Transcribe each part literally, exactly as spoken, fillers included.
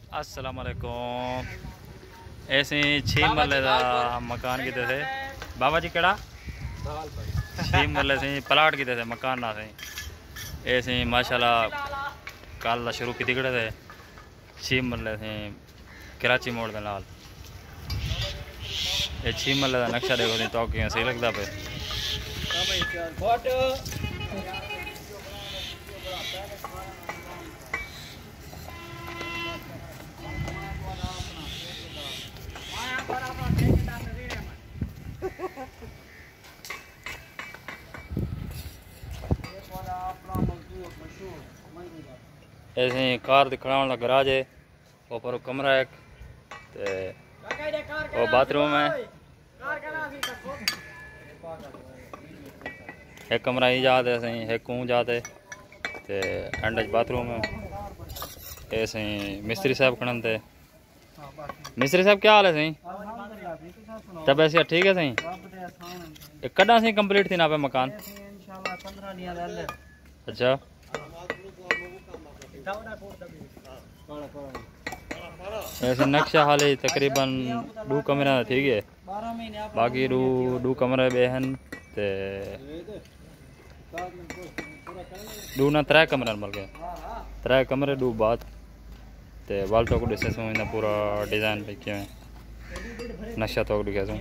अस्सलाम वालेकुम। ऐसे छे मरले का मकान किते थे बाबा जी केड़ा छे मरले से प्लाट किते थे मकान ना थे ऐसे माशाल्लाह कल दा शुरू की थे छे मरले से कराची मोड़ दे नाल ये छे मरले का नक्शा देखो तो कि सही लगता पे ऐसे कार दिखने वाला गराज है ऊपर कमरा है वो बाथरूम है एक कमरा ही जात है सही एक कूं जात है ते एंड बाथरूम है ऐसे मिस्त्री साहब खड़न थे मिस्त्री साहब क्या हाल है सही तब ऐसे ठीक है सही कदा सही कंप्लीट थी ना पे मकान अच्छा ऐसे नक्शा हाल तकरीबन दो कमरा ठीक है बाकी दो दो कमरे बेहन ते दो ना त्रै कमरे बल्कि त्रै कमरे दो बात ते वाल टॉक डिसे सो इन पूरा डिजाइन पे के नक्शा तो दिखा सो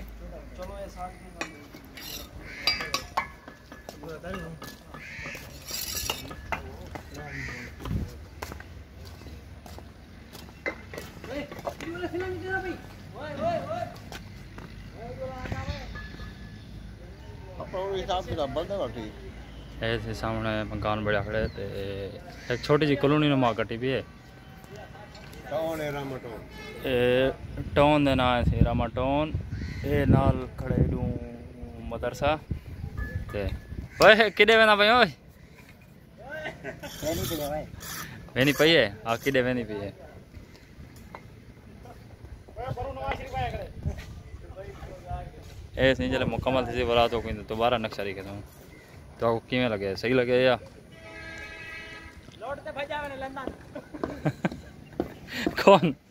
ऐसे सामने मकान बड़ा खड़े ते एक छोटी जी कॉलोनी नुमा कटी भी है टाउन है रामाटोन ए टाउन दे ना है रामाटोन ए नाल खड़े दू मदरसा ते ओए किडे वेना भाई ओए वेनी पे भाई वेनी पई है आ किडे वेनी पई है ऐसे जले मुकम्मल थी बरा तो कोई दोबारा नक्शा दिखे तो आपको किमें लगे सही लगे या लौट ते भजा मैंने लंदन कौन